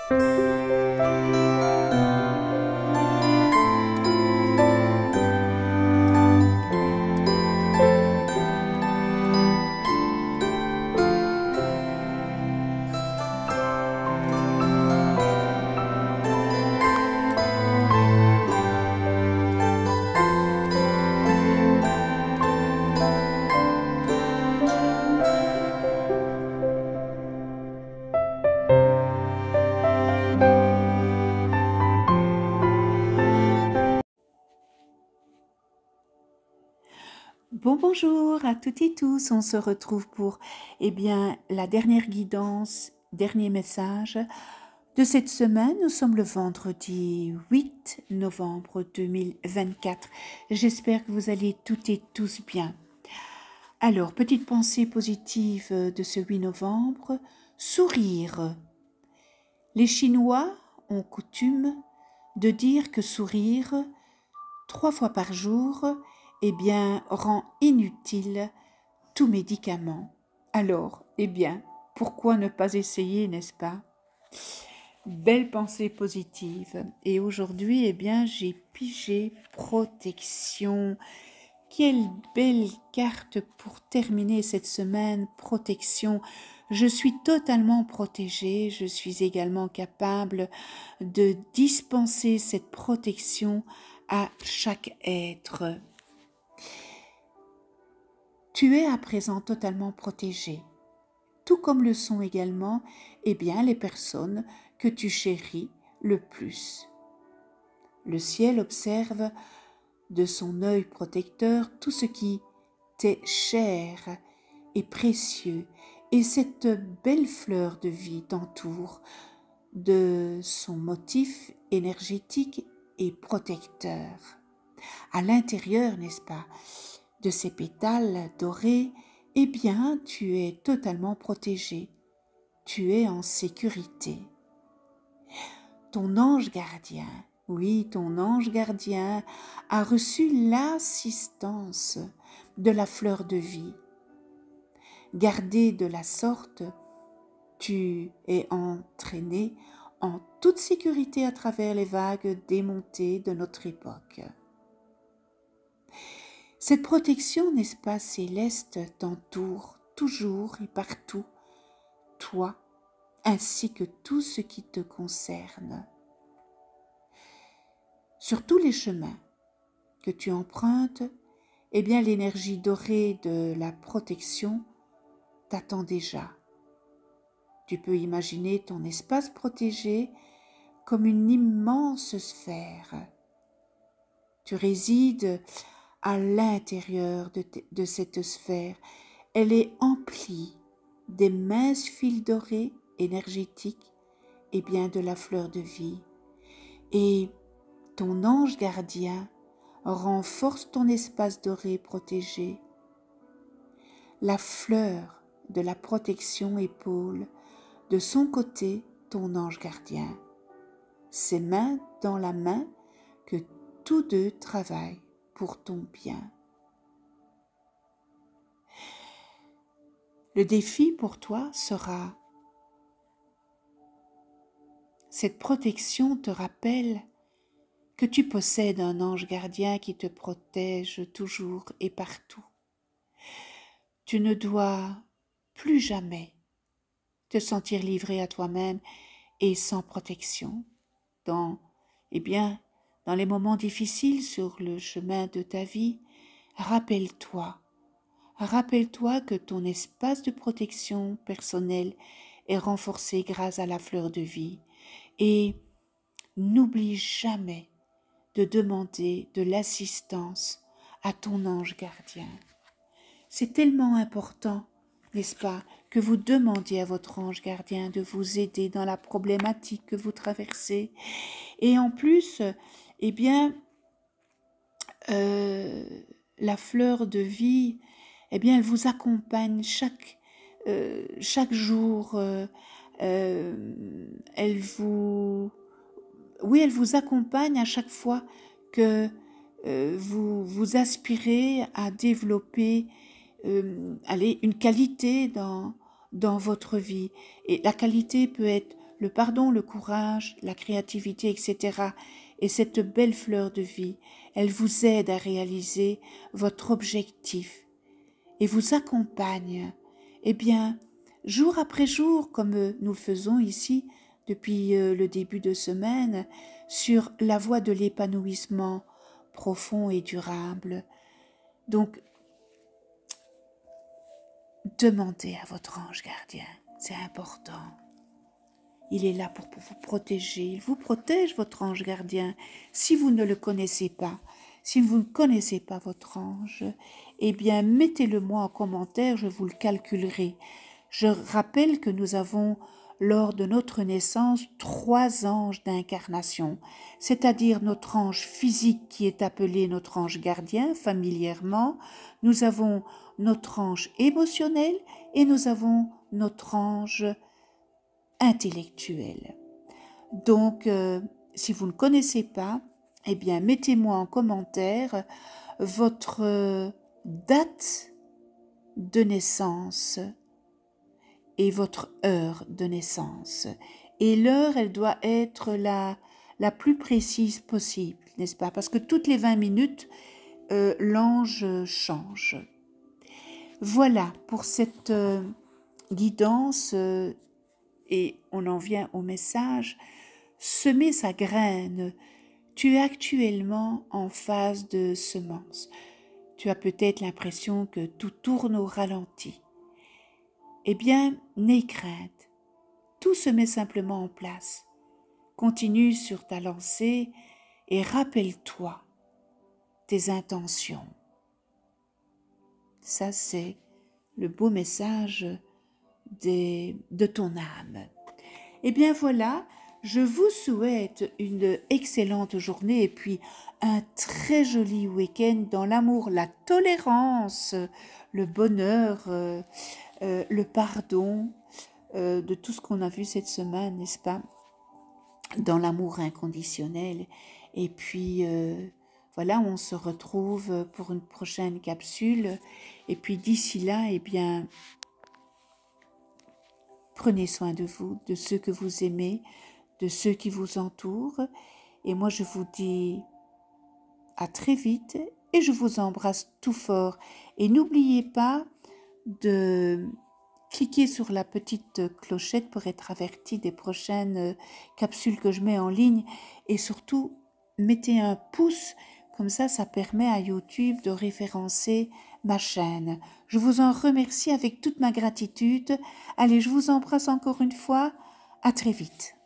Bonjour à toutes et tous, on se retrouve pour la dernière guidance, dernier message de cette semaine. Nous sommes le vendredi 8 novembre 2024. J'espère que vous allez toutes et tous bien. Alors, petite pensée positive de ce 8 novembre, sourire. Les Chinois ont coutume de dire que sourire 3 fois par jour rend inutile tout médicament. Alors, pourquoi ne pas essayer, n'est-ce pas? Belle pensée positive. Et aujourd'hui, j'ai pigé protection. Quelle belle carte pour terminer cette semaine, protection. Je suis totalement protégée, je suis également capable de dispenser cette protection à chaque être. Tu es à présent totalement protégé, tout comme le sont également les personnes que tu chéris le plus. Le ciel observe de son œil protecteur tout ce qui t'est cher et précieux, et cette belle fleur de vie t'entoure de son motif énergétique et protecteur. À l'intérieur, n'est-ce pas, de ces pétales dorés, tu es totalement protégé. Tu es en sécurité. Ton ange gardien, oui, ton ange gardien a reçu l'assistance de la fleur de vie. Gardé de la sorte, tu es entraîné en toute sécurité à travers les vagues démontées de notre époque. Cette protection, n'est-ce pas, céleste, t'entoure toujours et partout, toi, ainsi que tout ce qui te concerne. Sur tous les chemins que tu empruntes, l'énergie dorée de la protection t'attend déjà. Tu peux imaginer ton espace protégé comme une immense sphère. Tu résides à l'intérieur de cette sphère. Elle est emplie des minces fils dorés énergétiques de la fleur de vie. Et ton ange gardien renforce ton espace doré protégé. La fleur de la protection épaule de son côté ton ange gardien. Ses mains dans la main, que tous deux travaillent pour ton bien. Le défi pour toi sera, cette protection te rappelle que tu possèdes un ange gardien qui te protège toujours et partout. Tu ne dois plus jamais te sentir livré à toi-même et sans protection dans les moments difficiles sur le chemin de ta vie. Rappelle-toi que ton espace de protection personnelle est renforcé grâce à la fleur de vie et n'oublie jamais de demander de l'assistance à ton ange gardien. C'est tellement important, n'est-ce pas, que vous demandiez à votre ange gardien de vous aider dans la problématique que vous traversez. Et en plus, la fleur de vie, elle vous accompagne chaque jour. Elle vous accompagne à chaque fois que vous aspirez à développer une qualité dans votre vie. Et la qualité peut être le pardon, le courage, la créativité, etc. Et cette belle fleur de vie, elle vous aide à réaliser votre objectif et vous accompagne, eh bien, jour après jour, comme nous le faisons ici depuis le début de semaine, sur la voie de l'épanouissement profond et durable. Donc, demandez à votre ange gardien, c'est important. Il est là pour vous protéger, il vous protège votre ange gardien. Si vous ne le connaissez pas, si vous ne connaissez pas votre ange, eh bien mettez-le moi en commentaire, je vous le calculerai. Je rappelle que nous avons, lors de notre naissance, 3 anges d'incarnation, c'est-à-dire notre ange physique qui est appelé notre ange gardien familièrement, nous avons notre ange émotionnel et nous avons notre ange intellectuel. Donc, si vous ne connaissez pas, eh bien, mettez-moi en commentaire votre date de naissance et votre heure de naissance. Et l'heure, elle doit être la plus précise possible, n'est-ce pas? Parce que toutes les 20 minutes, l'ange change. Voilà pour cette guidance et on en vient au message. Semer sa graine. Tu es actuellement en phase de semence. Tu as peut-être l'impression que tout tourne au ralenti. Eh bien, n'aie crainte. Tout se met simplement en place. Continue sur ta lancée et rappelle-toi tes intentions. Ça, c'est le beau message de ton âme. Eh bien voilà, je vous souhaite une excellente journée et puis un très joli week-end dans l'amour, la tolérance, le bonheur, le pardon, de tout ce qu'on a vu cette semaine, n'est-ce pas? Dans l'amour inconditionnel. Et puis voilà, on se retrouve pour une prochaine capsule. Et puis d'ici là, eh bien, prenez soin de vous, de ceux que vous aimez, de ceux qui vous entourent. Et moi, je vous dis à très vite et je vous embrasse tout fort. Et n'oubliez pas de cliquer sur la petite clochette pour être averti des prochaines capsules que je mets en ligne. Et surtout, mettez un pouce, comme ça permet à YouTube de référencer ma chaîne. Je vous en remercie avec toute ma gratitude. Allez, je vous embrasse encore une fois. À très vite.